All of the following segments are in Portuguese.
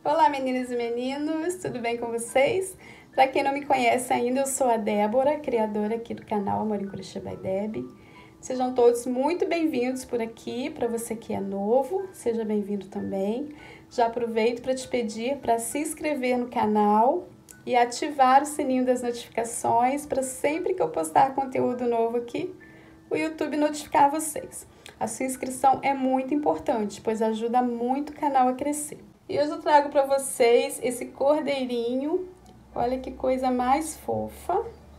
Olá, meninas e meninos, tudo bem com vocês? Para quem não me conhece ainda, eu sou a Débora, criadora aqui do canal Amor em Crochet by Deb. Sejam todos muito bem-vindos por aqui. Para você que é novo, seja bem-vindo também. Já aproveito para te pedir para se inscrever no canal e ativar o sininho das notificações para sempre que eu postar conteúdo novo aqui, o YouTube notificar vocês. A sua inscrição é muito importante, pois ajuda muito o canal a crescer. E hoje eu trago para vocês esse cordeirinho. Olha que coisa mais fofa.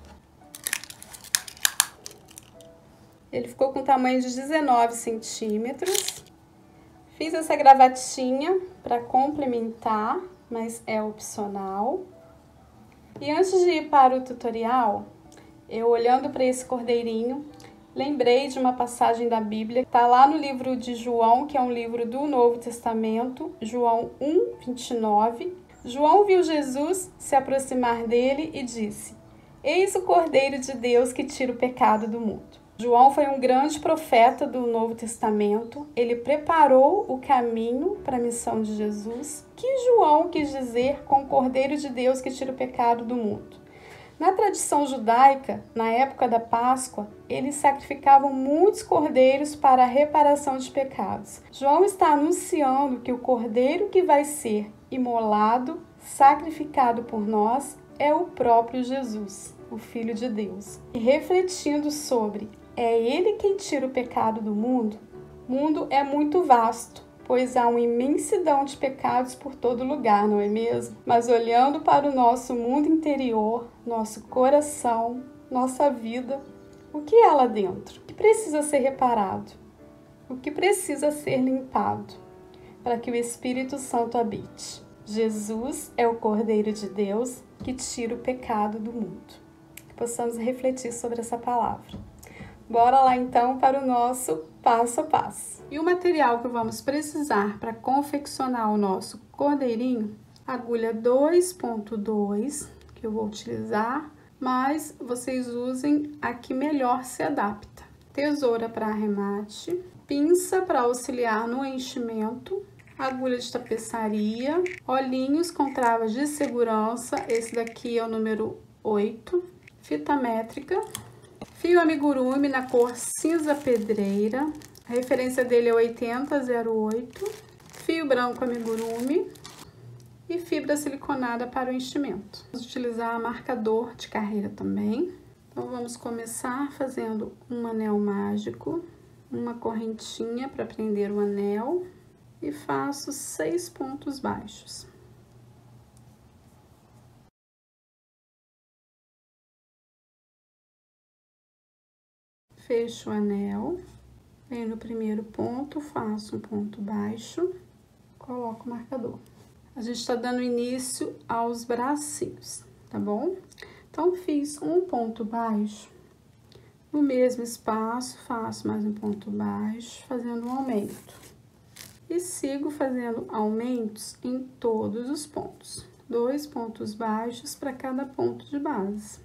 Ele ficou com tamanho de 19 centímetros. Fiz essa gravatinha para complementar, mas é opcional. E antes de ir para o tutorial, eu olhando para esse cordeirinho, lembrei de uma passagem da Bíblia, está lá no livro de João, que é um livro do Novo Testamento, João 1:29. João viu Jesus se aproximar dele e disse: "Eis o Cordeiro de Deus que tira o pecado do mundo." João foi um grande profeta do Novo Testamento. Ele preparou o caminho para a missão de Jesus. Que João quis dizer com o Cordeiro de Deus que tira o pecado do mundo? Na tradição judaica, na época da Páscoa, eles sacrificavam muitos cordeiros para a reparação de pecados. João está anunciando que o cordeiro que vai ser imolado, sacrificado por nós, é o próprio Jesus, o Filho de Deus. E refletindo sobre é Ele quem tira o pecado do mundo, o mundo é muito vasto, pois há uma imensidão de pecados por todo lugar, não é mesmo? Mas olhando para o nosso mundo interior, nosso coração, nossa vida, o que há lá dentro? O que precisa ser reparado? O que precisa ser limpado para que o Espírito Santo habite? Jesus é o Cordeiro de Deus que tira o pecado do mundo. Que possamos refletir sobre essa palavra. Bora lá então para o nosso passo a passo. E o material que vamos precisar para confeccionar o nosso cordeirinho, agulha 2.2, que eu vou utilizar, mas vocês usem a que melhor se adapta. Tesoura para arremate, pinça para auxiliar no enchimento, agulha de tapeçaria, olhinhos com travas de segurança, esse daqui é o número 8, fita métrica, fio amigurumi na cor cinza pedreira, a referência dele é 8008, fio branco amigurumi e fibra siliconada para o enchimento. Vamos utilizar marcador de carreira também. Então vamos começar fazendo um anel mágico, uma correntinha para prender o anel e faço 6 pontos baixos. Fecho o anel, venho no primeiro ponto, faço um ponto baixo, coloco o marcador. A gente está dando início aos bracinhos, tá bom? Então, fiz um ponto baixo, no mesmo espaço, faço mais um ponto baixo, fazendo um aumento. E sigo fazendo aumentos em todos os pontos. 2 pontos baixos para cada ponto de base.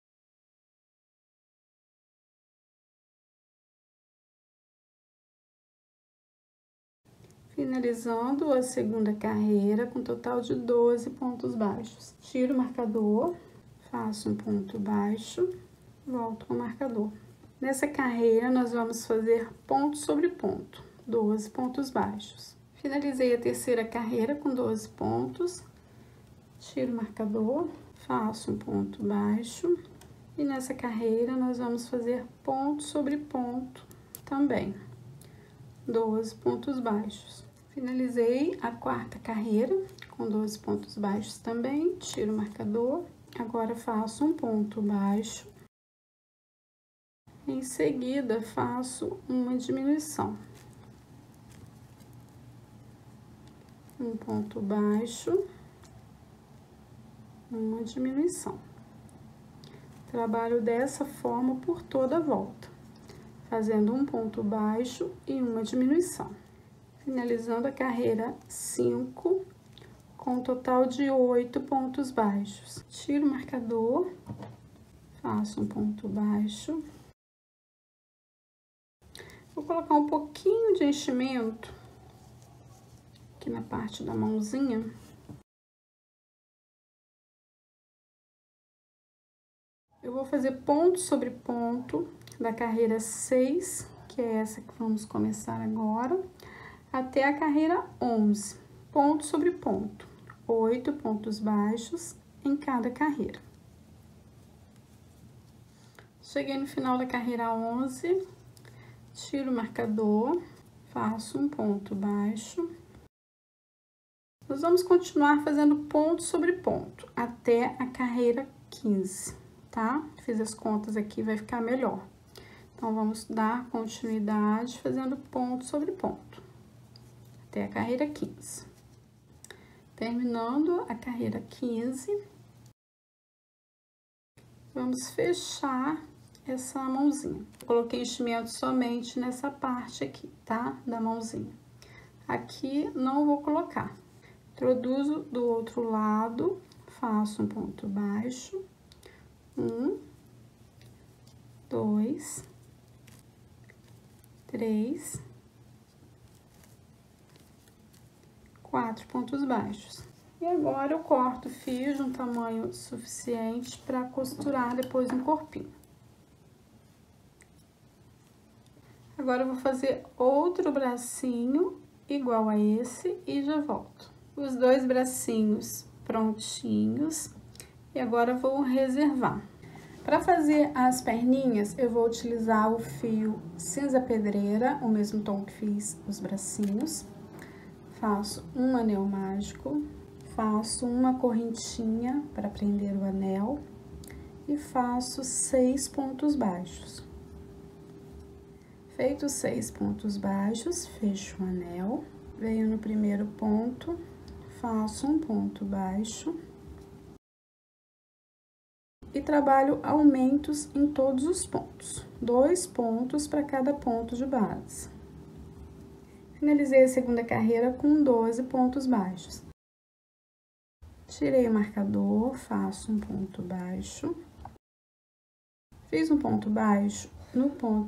Finalizando a segunda carreira com total de 12 pontos baixos. Tiro o marcador, faço um ponto baixo, volto com o marcador. Nessa carreira, nós vamos fazer ponto sobre ponto, 12 pontos baixos. Finalizei a terceira carreira com 12 pontos, tiro o marcador, faço um ponto baixo. E nessa carreira, nós vamos fazer ponto sobre ponto também, 12 pontos baixos. Finalizei a quarta carreira com 12 pontos baixos também, tiro o marcador. Agora faço um ponto baixo. Em seguida, faço uma diminuição. Um ponto baixo, uma diminuição. Trabalho dessa forma por toda a volta, fazendo um ponto baixo e uma diminuição. Finalizando a carreira 5, com um total de 8 pontos baixos. Tiro o marcador, faço um ponto baixo. Vou colocar um pouquinho de enchimento aqui na parte da mãozinha, vou fazer ponto sobre ponto da carreira 6, que é essa que vamos começar agora, até a carreira 11, ponto sobre ponto, 8 pontos baixos em cada carreira. Cheguei no final da carreira 11, tiro o marcador, faço um ponto baixo. Nós vamos continuar fazendo ponto sobre ponto até a carreira 15, tá? Fiz as contas aqui, vai ficar melhor. Então, vamos dar continuidade fazendo ponto sobre ponto até a carreira 15. Terminando a carreira 15, vamos fechar essa mãozinha. Eu coloquei enchimento somente nessa parte aqui, tá? Da mãozinha. Aqui não vou colocar. Introduzo do outro lado, faço um ponto baixo, 1, 2, 3, 4 pontos baixos. E agora eu corto o fio de um tamanho suficiente para costurar depois um corpinho. Agora eu vou fazer outro bracinho igual a esse e já volto. Os dois bracinhos prontinhos e agora vou reservar. Para fazer as perninhas, eu vou utilizar o fio cinza pedreira, o mesmo tom que fiz os bracinhos. Faço um anel mágico, faço uma correntinha para prender o anel e faço 6 pontos baixos. Feitos 6 pontos baixos, fecho o anel, venho no primeiro ponto, faço um ponto baixo e trabalho aumentos em todos os pontos, 2 pontos para cada ponto de base. Finalizei a segunda carreira com 12 pontos baixos. Tirei o marcador, faço um ponto baixo, fiz um ponto baixo no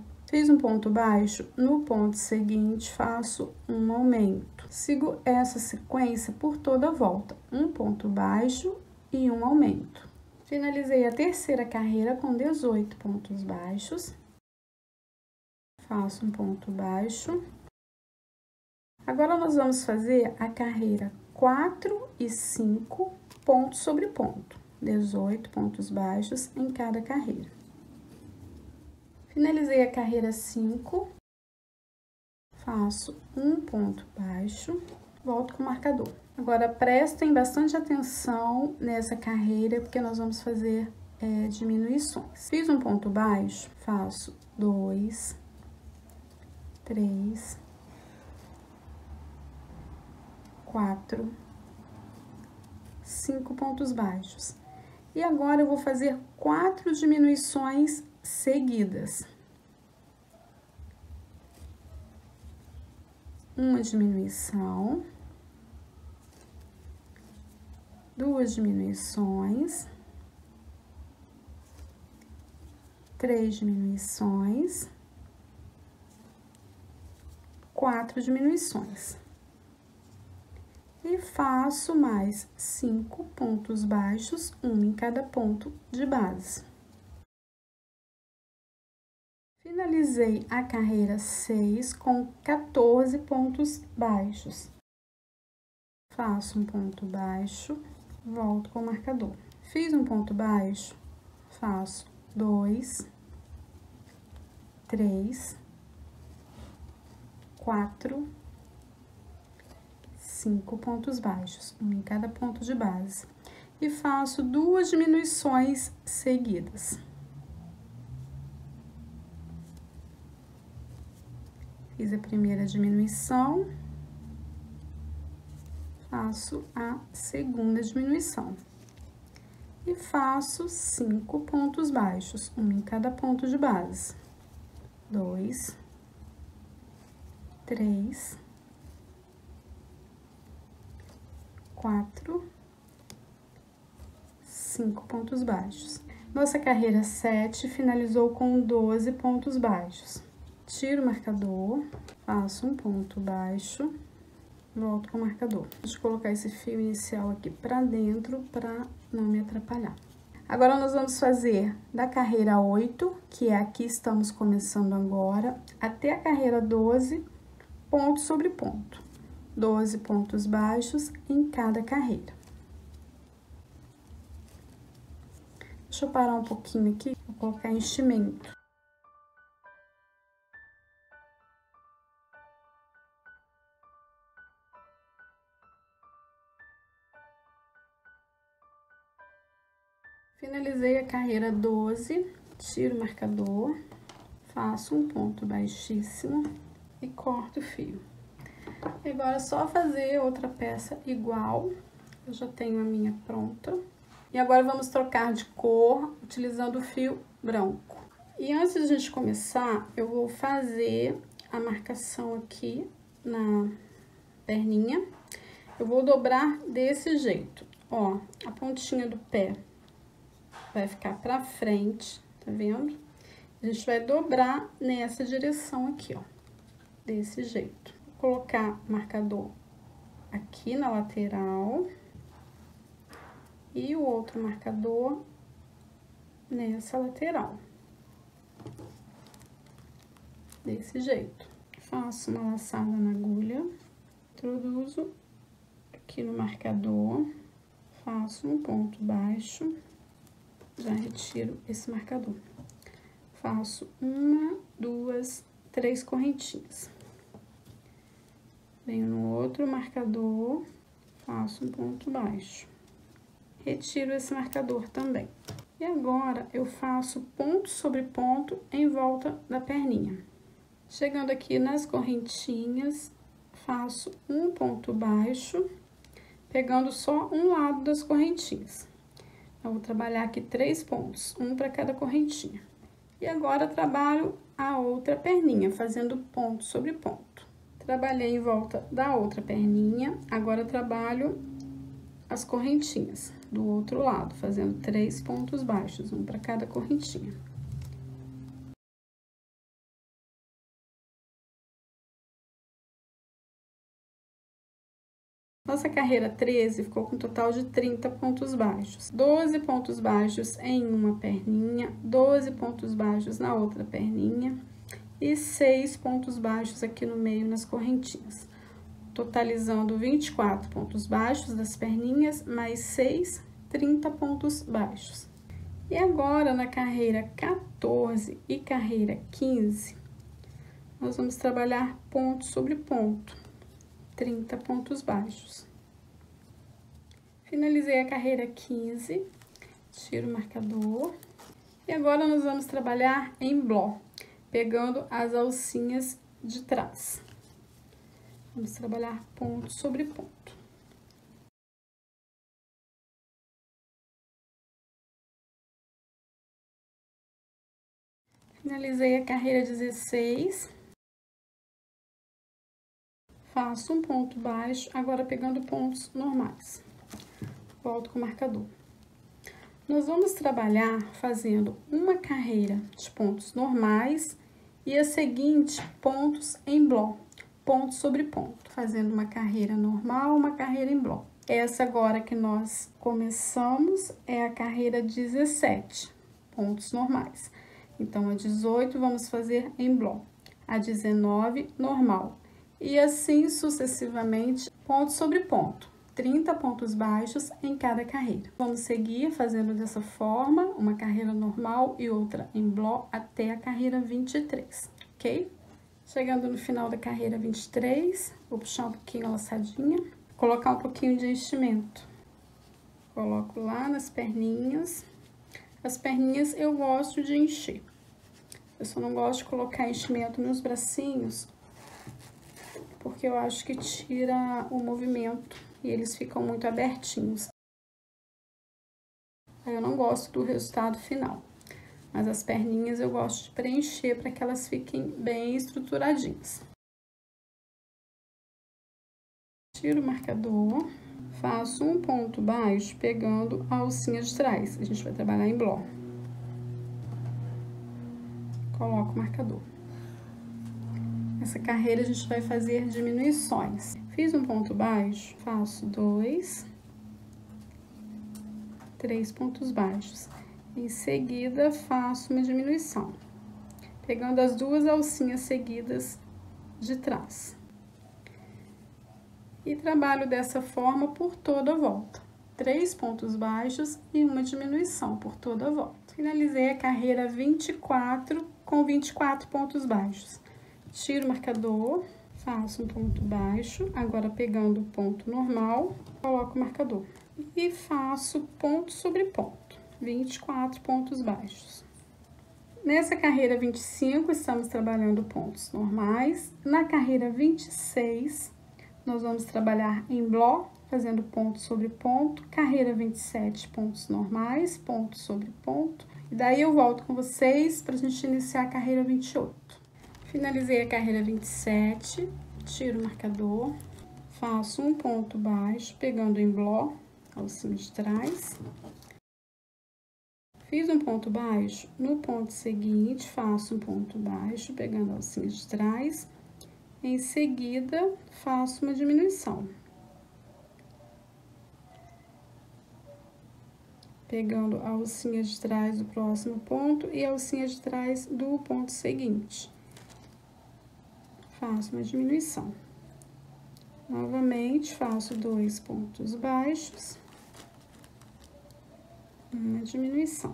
ponto seguinte, faço um aumento. Sigo essa sequência por toda a volta, um ponto baixo e um aumento. Finalizei a terceira carreira com 18 pontos baixos. Faço um ponto baixo. Agora, nós vamos fazer a carreira 4 e 5, ponto sobre ponto. 18 pontos baixos em cada carreira. Finalizei a carreira 5, faço um ponto baixo, volto com o marcador. Agora, prestem bastante atenção nessa carreira, porque nós vamos fazer diminuições. Fiz um ponto baixo, faço 2, 3, 4, 5 pontos baixos. E agora, eu vou fazer 4 diminuições seguidas. Uma diminuição, 2 diminuições, 3 diminuições, 4 diminuições. E faço mais 5 pontos baixos, um em cada ponto de base. Finalizei a carreira 6 com 14 pontos baixos. Faço um ponto baixo, volto com o marcador. Fiz um ponto baixo, faço 2, 3, 4, 5 pontos baixos, um em cada ponto de base. E faço 2 diminuições seguidas. Fiz a primeira diminuição, faço a segunda diminuição. E faço 5 pontos baixos, um em cada ponto de base. 2, 3, 4, 5 pontos baixos. Nossa carreira 7 finalizou com 12 pontos baixos. Tiro o marcador, faço um ponto baixo, volto com o marcador. Deixa eu colocar esse fio inicial aqui pra dentro pra não me atrapalhar. Agora, nós vamos fazer da carreira 8, que é aqui estamos começando agora, até a carreira 12, ponto sobre ponto. 12 pontos baixos em cada carreira. Deixa eu parar um pouquinho aqui, vou colocar enchimento. Finalizei a carreira 12, tiro o marcador, faço um ponto baixíssimo e corto o fio. E agora é só fazer outra peça igual, eu já tenho a minha pronta. E agora vamos trocar de cor utilizando o fio branco. E antes de a gente começar, eu vou fazer a marcação aqui na perninha. Eu vou dobrar desse jeito, ó, a pontinha do pé vai ficar pra frente, tá vendo? A gente vai dobrar nessa direção aqui, ó, desse jeito. Vou colocar o marcador aqui na lateral e o outro marcador nessa lateral. Desse jeito. Faço uma laçada na agulha, introduzo aqui no marcador, faço um ponto baixo. Já retiro esse marcador. Faço 1, 2, 3 correntinhas. Venho no outro marcador, faço um ponto baixo. Retiro esse marcador também. E agora, eu faço ponto sobre ponto em volta da perninha. Chegando aqui nas correntinhas, faço um ponto baixo, pegando só um lado das correntinhas. Eu vou trabalhar aqui 3 pontos, um para cada correntinha. E agora, trabalho a outra perninha, fazendo ponto sobre ponto. Trabalhei em volta da outra perninha, agora trabalho as correntinhas do outro lado, fazendo 3 pontos baixos, um para cada correntinha. Nossa carreira 13 ficou com um total de 30 pontos baixos. 12 pontos baixos em uma perninha, 12 pontos baixos na outra perninha e 6 pontos baixos aqui no meio nas correntinhas. Totalizando 24 pontos baixos das perninhas, mais 6, 30 pontos baixos. E agora, na carreira 14 e carreira 15, nós vamos trabalhar ponto sobre ponto. 30 pontos baixos. Finalizei a carreira 15, tiro o marcador. E agora, nós vamos trabalhar em bló, pegando as alcinhas de trás. Vamos trabalhar ponto sobre ponto. Finalizei a carreira 16. Faço um ponto baixo, agora pegando pontos normais. Volto com o marcador. Nós vamos trabalhar fazendo uma carreira de pontos normais e a seguinte, pontos em bló, ponto sobre ponto. Fazendo uma carreira normal, uma carreira em bló. Essa agora que nós começamos é a carreira 17, pontos normais. Então, a 18 vamos fazer em bló, a 19 normal. E assim sucessivamente, ponto sobre ponto, 30 pontos baixos em cada carreira. Vamos seguir fazendo dessa forma, uma carreira normal e outra em bló até a carreira 23, ok? Chegando no final da carreira 23, vou puxar um pouquinho a laçadinha, colocar um pouquinho de enchimento. Coloco lá nas perninhas. As perninhas eu gosto de encher. Eu só não gosto de colocar enchimento nos bracinhos, porque eu acho que tira o movimento e eles ficam muito abertinhos. Aí eu não gosto do resultado final, mas as perninhas eu gosto de preencher para que elas fiquem bem estruturadinhas. Tiro o marcador, faço um ponto baixo pegando a alcinha de trás. A gente vai trabalhar em bló. Coloco o marcador. Nessa carreira, a gente vai fazer diminuições. Fiz um ponto baixo, faço 2, 3 pontos baixos. Em seguida, faço uma diminuição, pegando as duas alcinhas seguidas de trás. E trabalho dessa forma por toda a volta. 3 pontos baixos e uma diminuição por toda a volta. Finalizei a carreira 24 com 24 pontos baixos. Tiro o marcador, faço um ponto baixo, agora pegando o ponto normal, coloco o marcador. E faço ponto sobre ponto, 24 pontos baixos. Nessa carreira 25, estamos trabalhando pontos normais. Na carreira 26, nós vamos trabalhar em bloco, fazendo ponto sobre ponto. Carreira 27, pontos normais, ponto sobre ponto. E daí eu volto com vocês para a gente iniciar a carreira 28. Finalizei a carreira 27, tiro o marcador, faço um ponto baixo, pegando em bloco, alcinha de trás. Fiz um ponto baixo, no ponto seguinte, faço um ponto baixo, pegando a alcinha de trás. Em seguida, faço uma diminuição. Pegando a alcinha de trás do próximo ponto e a alcinha de trás do ponto seguinte. Faço uma diminuição. Novamente, faço 2 pontos baixos. Uma diminuição.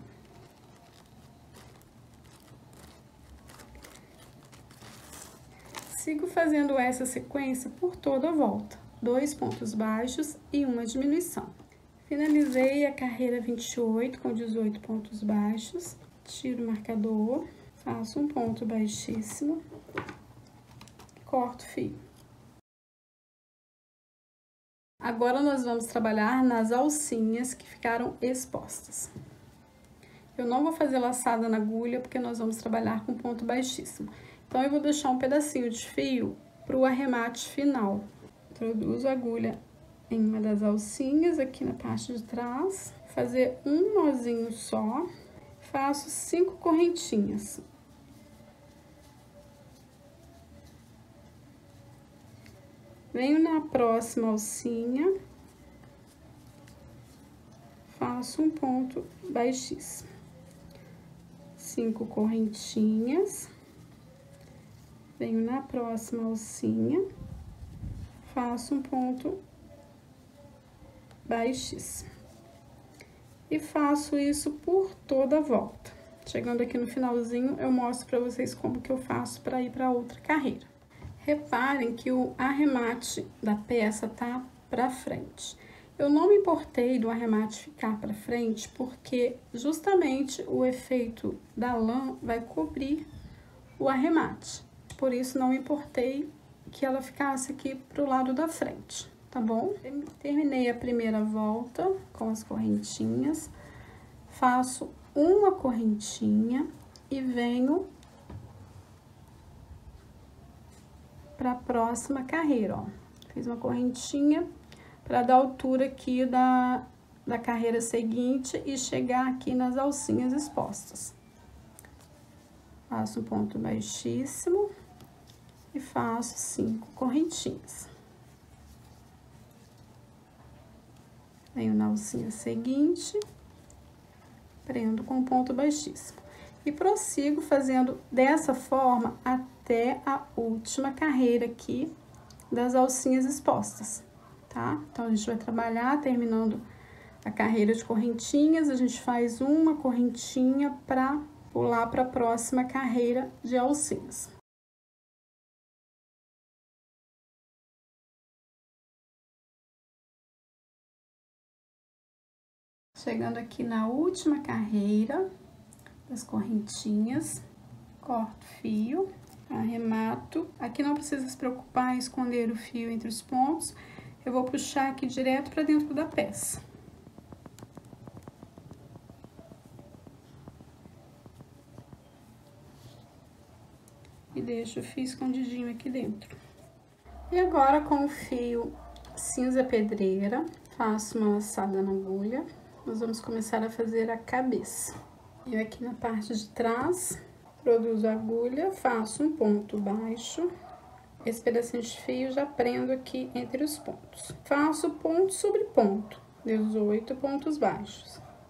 Sigo fazendo essa sequência por toda a volta. 2 pontos baixos e uma diminuição. Finalizei a carreira 28 com 18 pontos baixos. Tiro o marcador, faço um ponto baixíssimo, corto o fio. Agora, nós vamos trabalhar nas alcinhas que ficaram expostas. Eu não vou fazer laçada na agulha, porque nós vamos trabalhar com ponto baixíssimo. Então, eu vou deixar um pedacinho de fio para o arremate final. Introduzo a agulha em uma das alcinhas, aqui na parte de trás. Fazer um nozinho só. Faço 5 correntinhas. Venho na próxima alcinha, faço um ponto baixíssimo. 5 correntinhas. Venho na próxima alcinha, faço um ponto baixíssimo. E faço isso por toda a volta. Chegando aqui no finalzinho, eu mostro pra vocês como que eu faço para ir para outra carreira. Reparem que o arremate da peça tá pra frente. Eu não me importei do arremate ficar pra frente, porque justamente o efeito da lã vai cobrir o arremate. Por isso, não me importei que ela ficasse aqui pro lado da frente, tá bom? Terminei a primeira volta com as correntinhas. Faço uma correntinha e venho para a próxima carreira, ó. Fiz uma correntinha para dar altura aqui da carreira seguinte e chegar aqui nas alcinhas expostas. Faço um ponto baixíssimo e faço 5 correntinhas. Venho na alcinha seguinte, prendo com um ponto baixíssimo. E prossigo fazendo dessa forma até a última carreira aqui das alcinhas expostas, tá? Então, a gente vai trabalhar terminando a carreira de correntinhas, a gente faz uma correntinha para pular para a próxima carreira de alcinhas. Chegando aqui na última carreira das correntinhas, corto fio, arremato. Aqui não precisa se preocupar em esconder o fio entre os pontos. Eu vou puxar aqui direto para dentro da peça. E deixo o fio escondidinho aqui dentro. E agora, com o fio cinza pedreira, faço uma laçada na agulha. Nós vamos começar a fazer a cabeça. Eu aqui na parte de trás, introduzo a agulha, faço um ponto baixo. Esse pedacinho de fio já prendo aqui entre os pontos. Faço ponto sobre ponto, 18 pontos baixos.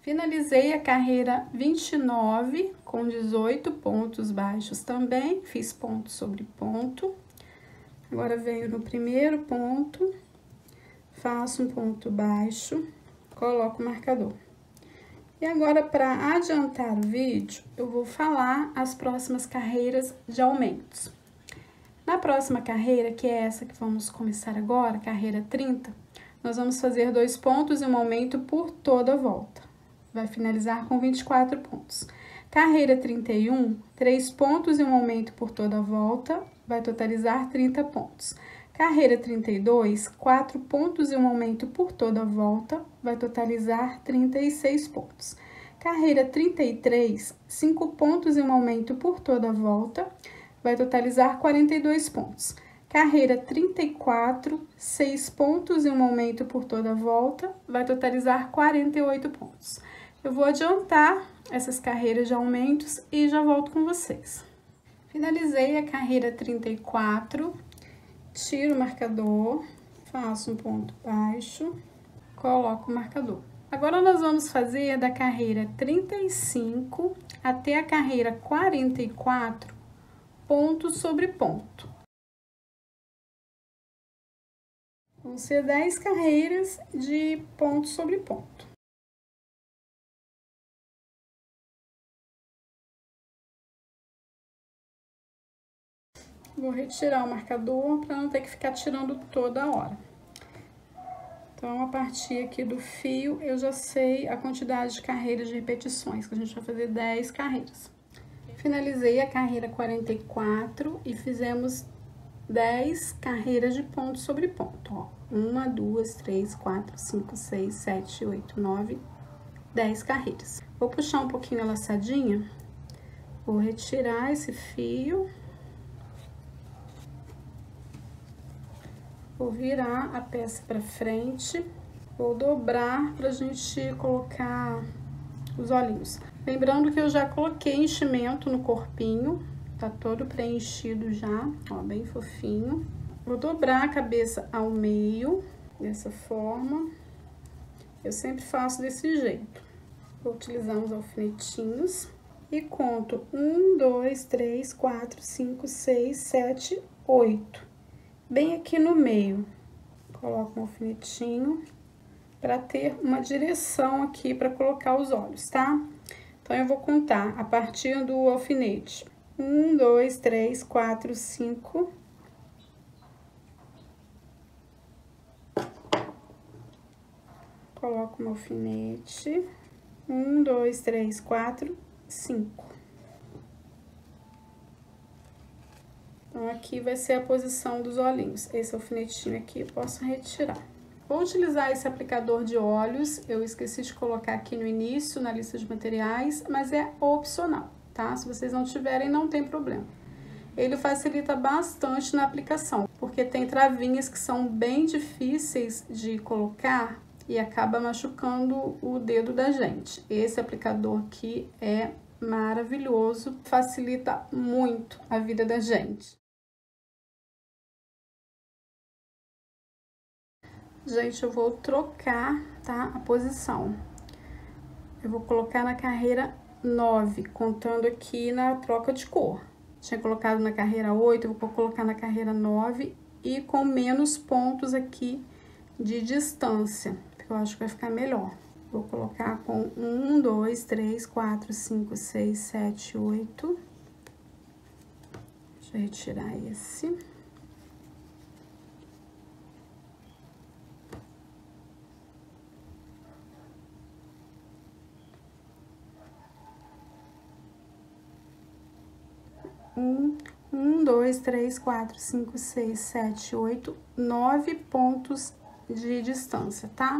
Finalizei a carreira 29 com 18 pontos baixos também, fiz ponto sobre ponto. Agora venho no primeiro ponto, faço um ponto baixo, coloco o marcador. E agora, para adiantar o vídeo, eu vou falar as próximas carreiras de aumentos. Na próxima carreira, que é essa que vamos começar agora, carreira 30, nós vamos fazer 2 pontos e um aumento por toda a volta. Vai finalizar com 24 pontos. Carreira 31, 3 pontos e um aumento por toda a volta, vai totalizar 30 pontos. Carreira 32, 4 pontos e um aumento por toda a volta, vai totalizar 36 pontos. Carreira 33, 5 pontos e um aumento por toda a volta, vai totalizar 42 pontos. Carreira 34, 6 pontos e um aumento por toda a volta, vai totalizar 48 pontos. Eu vou adiantar essas carreiras de aumentos e já volto com vocês. Finalizei a carreira 34, tiro o marcador, faço um ponto baixo, coloco o marcador. Agora, nós vamos fazer da carreira 35 até a carreira 44, ponto sobre ponto. Vão ser 10 carreiras de ponto sobre ponto. Vou retirar o marcador para não ter que ficar tirando toda hora. Então, a partir aqui do fio, eu já sei a quantidade de carreiras de repetições, que a gente vai fazer 10 carreiras. Finalizei a carreira 44 e fizemos 10 carreiras de ponto sobre ponto, ó. 1, 2, 3, 4, 5, 6, 7, 8, 9, 10 carreiras. Vou puxar um pouquinho a laçadinha, vou retirar esse fio. Vou virar a peça pra frente, vou dobrar pra gente colocar os olhinhos. Lembrando que eu já coloquei enchimento no corpinho, tá todo preenchido já, ó, bem fofinho. Vou dobrar a cabeça ao meio, dessa forma. Eu sempre faço desse jeito. Vou utilizar uns alfinetinhos e conto 1, 2, 3, 4, 5, 6, 7, 8. Bem aqui no meio, coloco um alfinetinho para ter uma direção aqui para colocar os olhos, tá? Então, eu vou contar a partir do alfinete. 1, 2, 3, 4, 5. Coloco um alfinete. 1, 2, 3, 4, 5. Então, aqui vai ser a posição dos olhinhos. Esse alfinetinho aqui eu posso retirar. Vou utilizar esse aplicador de olhos. Eu esqueci de colocar aqui no início, na lista de materiais, mas é opcional, tá? Se vocês não tiverem, não tem problema. Ele facilita bastante na aplicação, porque tem travinhas que são bem difíceis de colocar e acaba machucando o dedo da gente. Esse aplicador aqui é maravilhoso, facilita muito a vida da gente. Gente, eu vou trocar, tá, a posição. Eu vou colocar na carreira 9, contando aqui na troca de cor. Tinha colocado na carreira 8, eu vou colocar na carreira 9 e com menos pontos aqui de distância, porque eu acho que vai ficar melhor. Vou colocar com 1, 2, 3, 4, 5, 6, 7, 8. Deixa eu retirar esse. Um, 2, 3, 4, 5, 6, 7, 8, 9 pontos de distância, tá?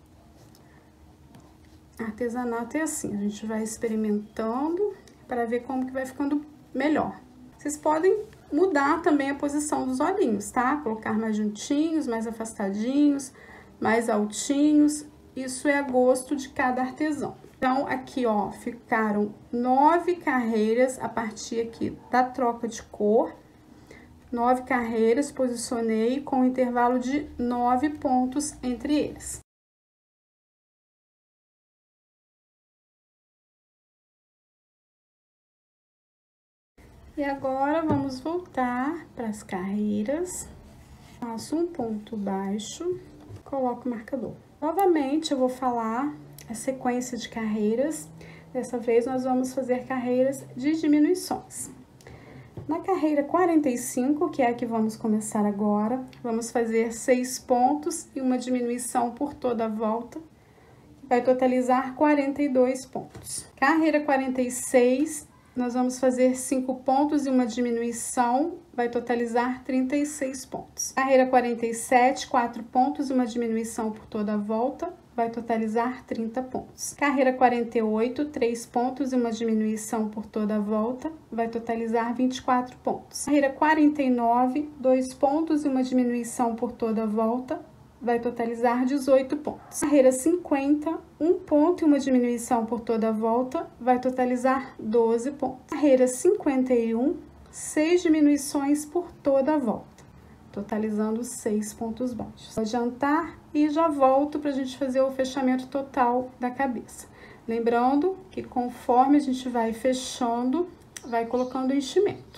Artesanato é assim, a gente vai experimentando para ver como que vai ficando melhor. Vocês podem mudar também a posição dos olhinhos, tá? Colocar mais juntinhos, mais afastadinhos, mais altinhos. Isso é a gosto de cada artesão. Então, aqui, ó, ficaram 9 carreiras a partir aqui da troca de cor. 9 carreiras, posicionei com um intervalo de 9 pontos entre eles. E agora, vamos voltar para as carreiras. Faço um ponto baixo, coloco o marcador. Novamente, eu vou falar a sequência de carreiras. Dessa vez, nós vamos fazer carreiras de diminuições. Na carreira 45, que é a que vamos começar agora, vamos fazer 6 pontos e uma diminuição por toda a volta, vai totalizar 42 pontos. Carreira 46, nós vamos fazer 5 pontos e uma diminuição, vai totalizar 36 pontos. Carreira 47, 4 pontos e uma diminuição por toda a volta, vai totalizar 30 pontos. Carreira 48, 3 pontos e uma diminuição por toda a volta, vai totalizar 24 pontos. Carreira 49, 2 pontos e uma diminuição por toda a volta, vai totalizar 18 pontos. Carreira 50, 1 ponto e uma diminuição por toda a volta, vai totalizar 12 pontos. Carreira 51, 6 diminuições por toda a volta, totalizando 6 pontos baixos. Vou adiantar e já volto para a gente fazer o fechamento total da cabeça. Lembrando que conforme a gente vai fechando, vai colocando o enchimento.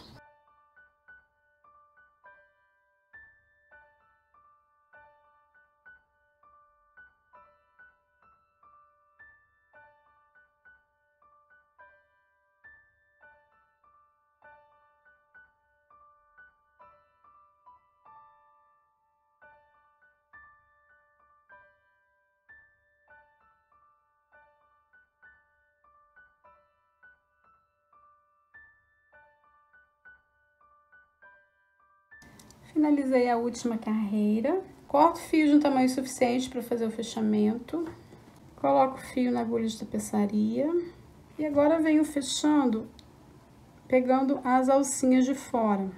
Finalizei a última carreira, corto o fio de um tamanho suficiente para fazer o fechamento, coloco o fio na agulha de tapeçaria e agora venho fechando, pegando as alcinhas de fora.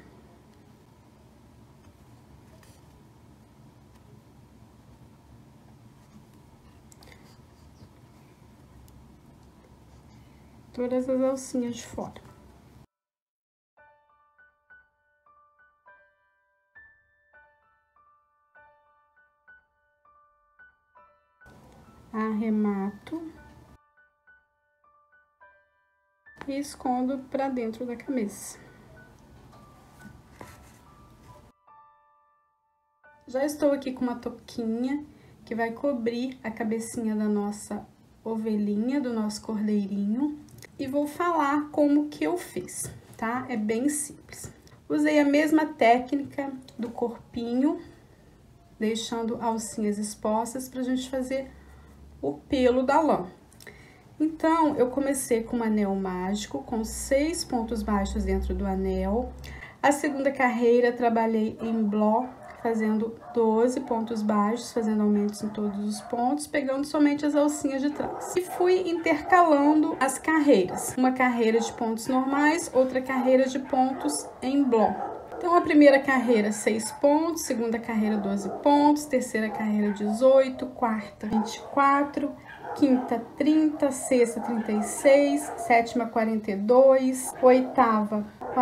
Todas as alcinhas de fora. Arremato e escondo para dentro da cabeça. Já estou aqui com uma touquinha que vai cobrir a cabecinha da nossa ovelhinha, do nosso cordeirinho, e vou falar como que eu fiz, tá? É bem simples. Usei a mesma técnica do corpinho, deixando alcinhas expostas pra gente fazer o pelo da lã. Então, eu comecei com um anel mágico, com 6 pontos baixos dentro do anel. A segunda carreira, trabalhei em bloco, fazendo 12 pontos baixos, fazendo aumentos em todos os pontos, pegando somente as alcinhas de trás. E fui intercalando as carreiras. Uma carreira de pontos normais, outra carreira de pontos em bloco. Então, a primeira carreira, 6 pontos, segunda carreira, 12 pontos, terceira carreira, 18, quarta, 24, quinta, 30, sexta, 36, sétima, 42, oitava,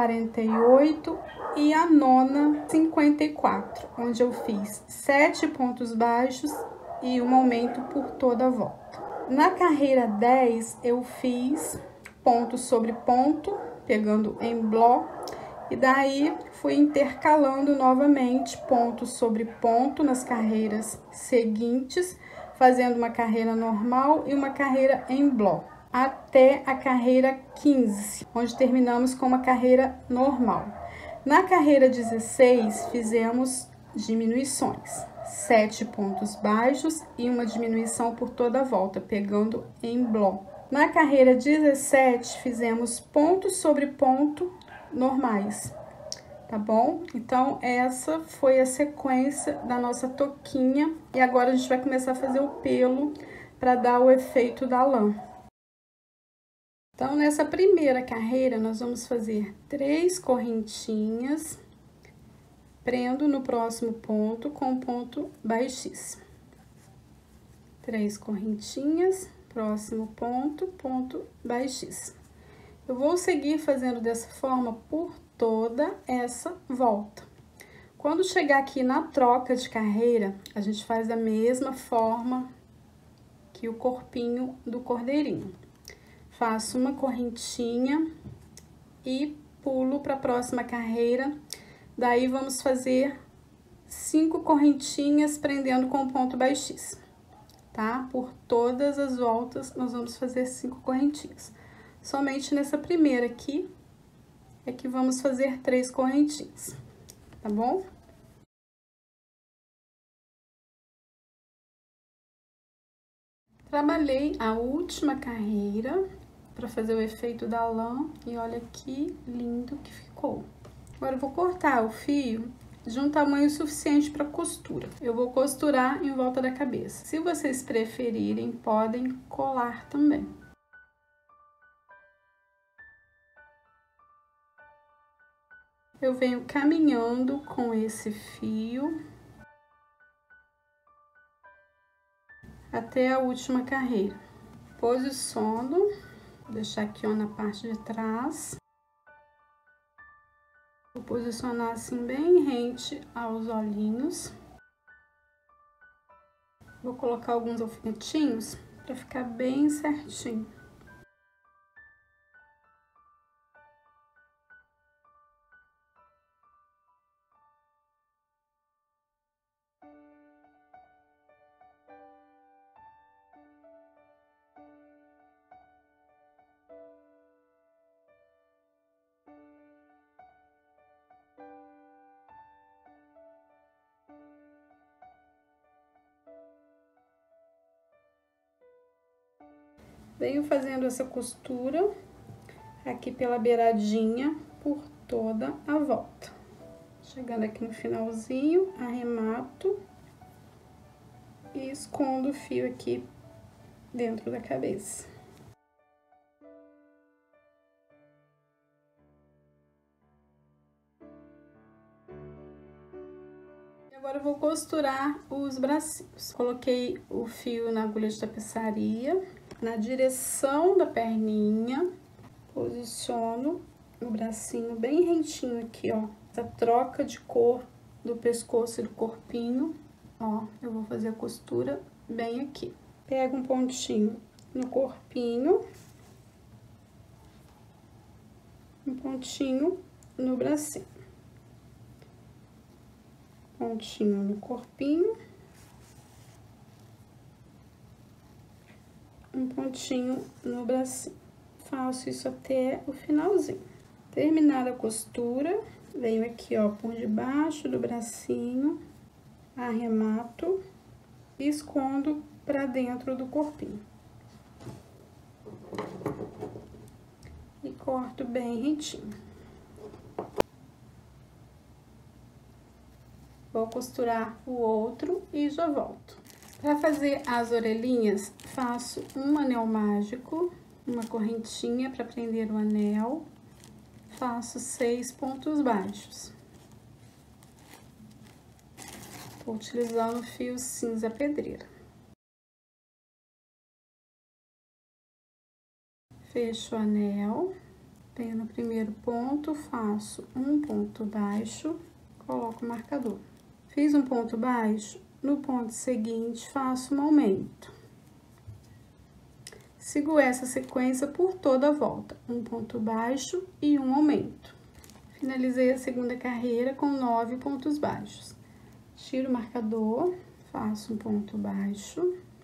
48 e a nona, 54, onde eu fiz 7 pontos baixos e um aumento por toda a volta. Na carreira 10, eu fiz ponto sobre ponto, pegando em bloco. E daí, fui intercalando novamente ponto sobre ponto nas carreiras seguintes, fazendo uma carreira normal e uma carreira em bloco, até a carreira 15, onde terminamos com uma carreira normal. Na carreira 16, fizemos diminuições, 7 pontos baixos e uma diminuição por toda a volta, pegando em bloco. Na carreira 17, fizemos ponto sobre ponto normais, tá bom? Então, essa foi a sequência da nossa touquinha. E agora, a gente vai começar a fazer o pelo para dar o efeito da lã. Então, nessa primeira carreira, nós vamos fazer 3 correntinhas, prendo no próximo ponto com ponto baixíssimo. 3 correntinhas, próximo ponto, ponto baixíssimo. Eu vou seguir fazendo dessa forma por toda essa volta. Quando chegar aqui na troca de carreira, a gente faz da mesma forma que o corpinho do cordeirinho. Faço uma correntinha e pulo para a próxima carreira. Daí, vamos fazer 5 correntinhas prendendo com ponto baixíssimo, tá? Por todas as voltas, nós vamos fazer 5 correntinhas. Somente nessa primeira aqui, é que vamos fazer 3 correntinhas, tá bom? Trabalhei a última carreira para fazer o efeito da lã e olha que lindo que ficou. Agora, eu vou cortar o fio de um tamanho suficiente para costura. Eu vou costurar em volta da cabeça. Se vocês preferirem, podem colar também. Eu venho caminhando com esse fio até a última carreira. Posiciono, vou deixar aqui ó, na parte de trás. Vou posicionar assim bem rente aos olhinhos. Vou colocar alguns alfinetinhos para ficar bem certinho. Venho fazendo essa costura aqui pela beiradinha por toda a volta. Chegando aqui no finalzinho, arremato e escondo o fio aqui dentro da cabeça. Agora eu vou costurar os bracinhos. Coloquei o fio na agulha de tapeçaria, na direção da perninha, posiciono o bracinho bem rentinho aqui, ó. Essa troca de cor do pescoço e do corpinho, ó, eu vou fazer a costura bem aqui. Pego um pontinho no corpinho, um pontinho no bracinho. Pontinho no corpinho, um pontinho no bracinho. Faço isso até o finalzinho. Terminada a costura, venho aqui, ó, por debaixo do bracinho, arremato e escondo pra dentro do corpinho. E corto bem rentinho. Vou costurar o outro e já volto. Para fazer as orelhinhas, faço um anel mágico, uma correntinha para prender o anel, faço 6 pontos baixos. Tô utilizando o fio cinza pedreira. Fecho o anel, venho no primeiro ponto, faço um ponto baixo, coloco o marcador. Fiz um ponto baixo, no ponto seguinte faço um aumento. Sigo essa sequência por toda a volta, um ponto baixo e um aumento. Finalizei a segunda carreira com 9 pontos baixos. Tiro o marcador, faço um ponto baixo.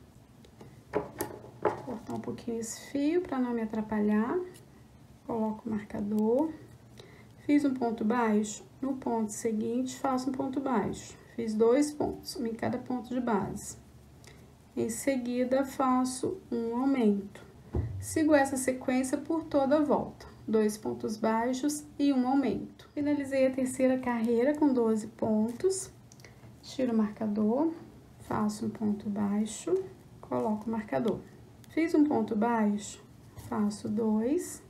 Vou cortar um pouquinho esse fio para não me atrapalhar. Coloco o marcador. Fiz um ponto baixo, no ponto seguinte faço um ponto baixo. Fiz 2 pontos, um em cada ponto de base. Em seguida, faço um aumento. Sigo essa sequência por toda a volta. 2 pontos baixos e um aumento. Finalizei a terceira carreira com 12 pontos. Tiro o marcador, faço um ponto baixo, coloco o marcador. Fiz um ponto baixo, faço 2,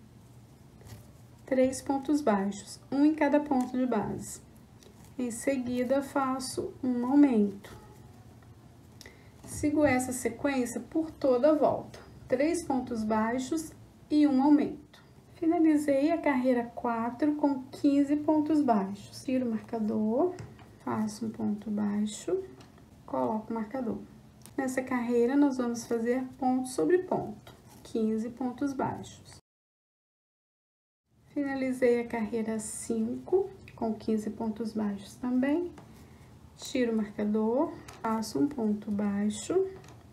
3 pontos baixos, um em cada ponto de base. Em seguida, faço um aumento. Sigo essa sequência por toda a volta. 3 pontos baixos e um aumento. Finalizei a carreira 4 com 15 pontos baixos. Tiro o marcador, faço um ponto baixo, coloco o marcador. Nessa carreira, nós vamos fazer ponto sobre ponto, 15 pontos baixos. Finalizei a carreira 5, com 15 pontos baixos também. Tiro o marcador, faço um ponto baixo.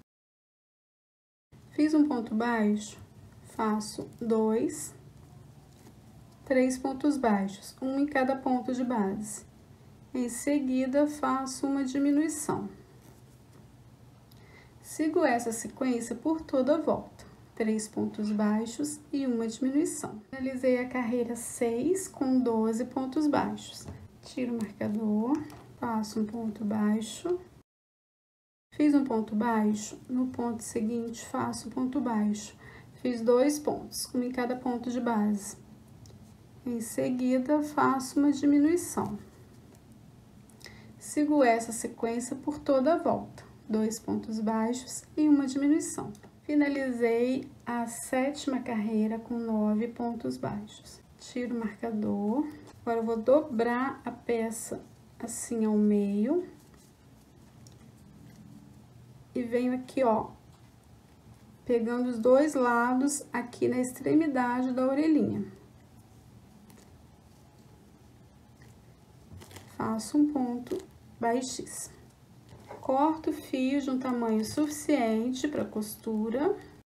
Fiz um ponto baixo, faço 2, 3 pontos baixos, um em cada ponto de base. Em seguida, faço uma diminuição. Sigo essa sequência por toda a volta. 3 pontos baixos e uma diminuição. Finalizei a carreira 6 com 12 pontos baixos. Tiro o marcador, faço um ponto baixo. Fiz um ponto baixo, no ponto seguinte faço um ponto baixo. Fiz 2 pontos, um em cada ponto de base. Em seguida, faço uma diminuição. Sigo essa sequência por toda a volta. 2 pontos baixos e uma diminuição. Finalizei a 7ª carreira com 9 pontos baixos. Tiro o marcador. Agora, eu vou dobrar a peça assim ao meio. E venho aqui, ó, pegando os 2 lados aqui na extremidade da orelhinha. Faço um ponto baixíssimo. Corto o fio de um tamanho suficiente para costura.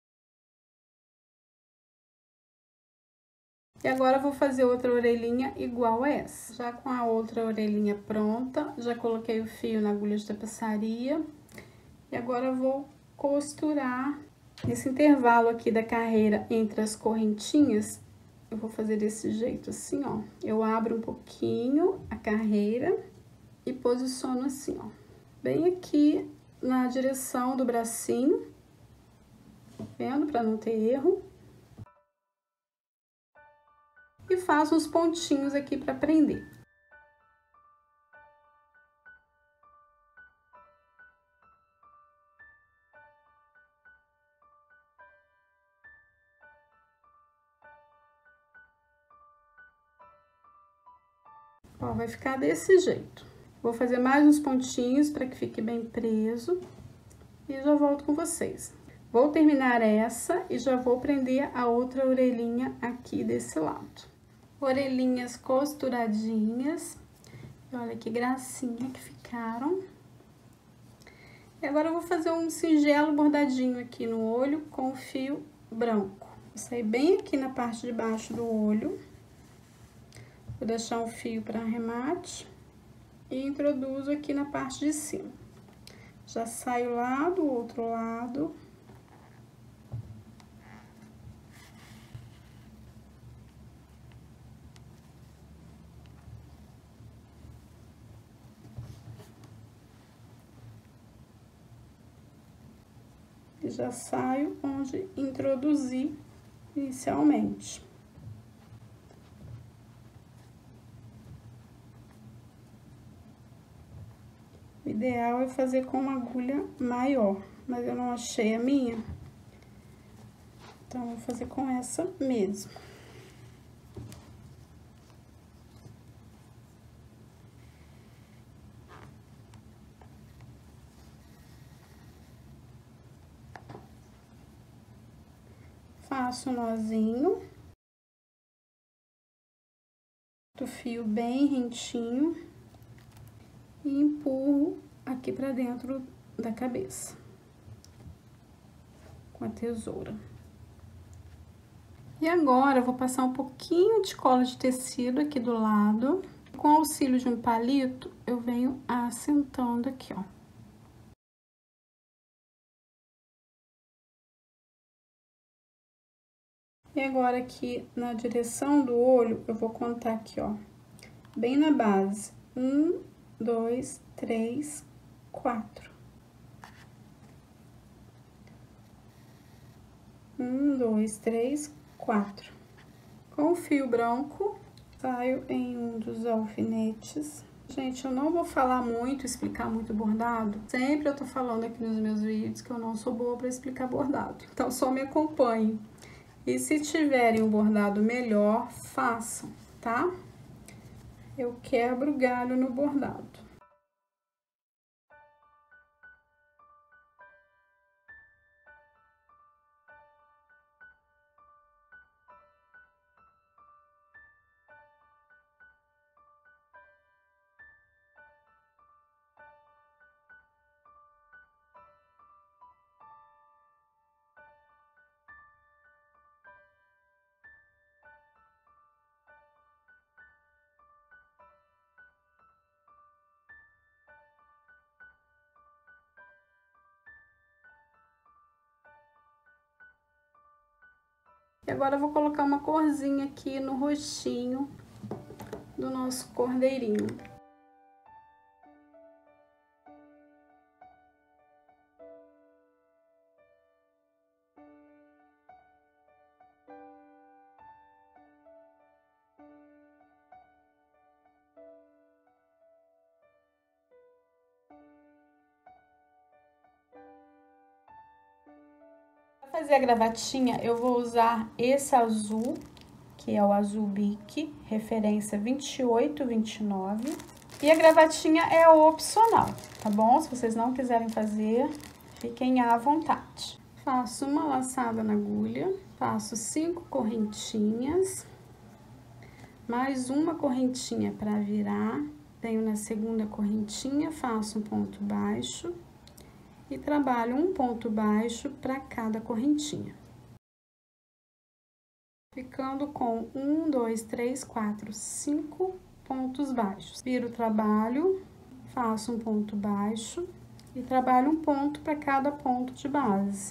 E agora, eu vou fazer outra orelhinha igual a essa. Já com a outra orelhinha pronta, já coloquei o fio na agulha de tapeçaria. E agora, eu vou costurar nesse intervalo aqui da carreira entre as correntinhas. Eu vou fazer desse jeito assim, ó. Eu abro um pouquinho a carreira e posiciono assim, ó. Bem aqui na direção do bracinho. Vendo? Pra não ter erro. E faço uns pontinhos aqui pra prender. Ó, vai ficar desse jeito. Vou fazer mais uns pontinhos para que fique bem preso. E já volto com vocês. Vou terminar essa e já vou prender a outra orelhinha aqui desse lado. Orelhinhas costuradinhas. E olha que gracinha que ficaram. E agora eu vou fazer um singelo bordadinho aqui no olho com o fio branco. Vou sair bem aqui na parte de baixo do olho. Vou deixar um fio para arremate e introduzo aqui na parte de cima. Já saio lá do outro lado. E já saio onde introduzi inicialmente. O ideal é fazer com uma agulha maior, mas eu não achei a minha. Então, vou fazer com essa mesmo. Faço um nozinho. Do fio bem rentinho. E empurro aqui pra dentro da cabeça. Com a tesoura. E agora, eu vou passar um pouquinho de cola de tecido aqui do lado. Com o auxílio de um palito, eu venho assentando aqui, ó. E agora, aqui na direção do olho, eu vou contar aqui, ó. Bem na base. 1, 2, 3, 4. 1, 2, 3, 4. Com o fio branco, saio em um dos alfinetes. Gente, eu não vou falar muito, explicar muito bordado. Sempre eu tô falando aqui nos meus vídeos que eu não sou boa pra explicar bordado. Então, só me acompanhe. E se tiverem um bordado melhor, façam, tá? Eu quebro o galho no bordado. E agora eu vou colocar uma corzinha aqui no rostinho do nosso cordeirinho. Para fazer a gravatinha, eu vou usar esse azul, que é o azul bique, referência 28-29. E a gravatinha é opcional, tá bom? Se vocês não quiserem fazer, fiquem à vontade. Faço uma laçada na agulha, faço 5 correntinhas, mais uma correntinha para virar, venho na segunda correntinha, faço um ponto baixo e trabalho um ponto baixo para cada correntinha. Ficando com 1, 2, 3, 4, 5 pontos baixos. Viro o trabalho, faço um ponto baixo e trabalho um ponto para cada ponto de base.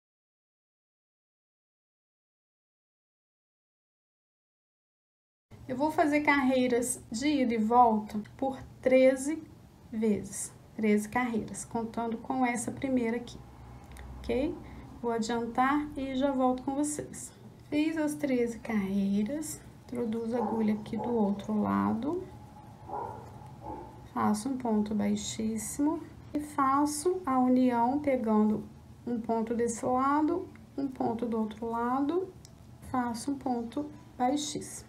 Eu vou fazer carreiras de ida e volta por 13 vezes. 13 carreiras, contando com essa primeira aqui, ok? Vou adiantar e já volto com vocês. Fiz as 13 carreiras, introduzo a agulha aqui do outro lado, faço um ponto baixíssimo e faço a união pegando um ponto desse lado, um ponto do outro lado, faço um ponto baixíssimo.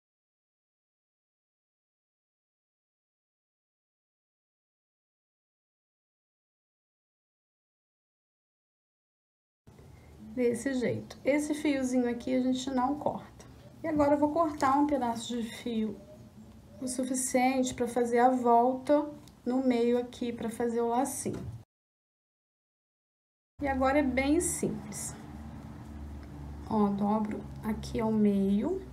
Desse jeito. Esse fiozinho aqui a gente não corta. E agora eu vou cortar um pedaço de fio o suficiente para fazer a volta no meio aqui, para fazer o lacinho. E agora é bem simples. Ó, dobro aqui ao meio.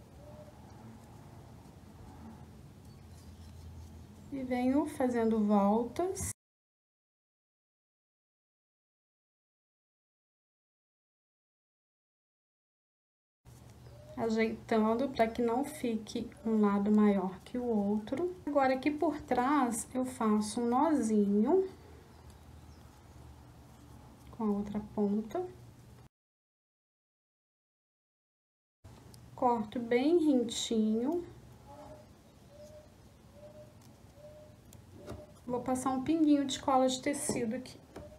E venho fazendo voltas. Ajeitando para que não fique um lado maior que o outro. Agora, aqui por trás, eu faço um nozinho com a outra ponta. Corto bem rentinho. Vou passar um pinguinho de cola de tecido aqui.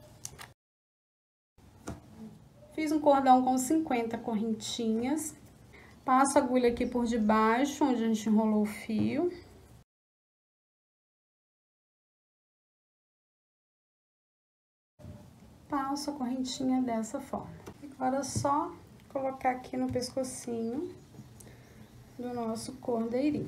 Fiz um cordão com 50 correntinhas. Passo a agulha aqui por debaixo, onde a gente enrolou o fio. Passo a correntinha dessa forma. Agora é só colocar aqui no pescocinho do nosso cordeirinho.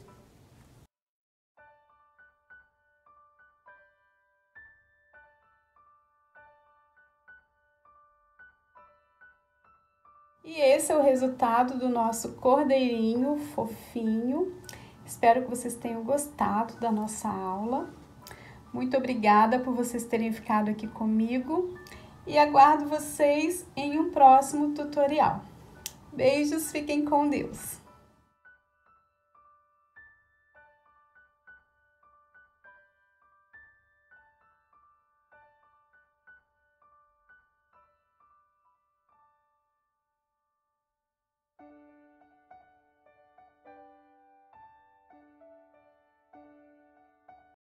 E esse é o resultado do nosso cordeirinho fofinho. Espero que vocês tenham gostado da nossa aula. Muito obrigada por vocês terem ficado aqui comigo e aguardo vocês em um próximo tutorial. Beijos, fiquem com Deus!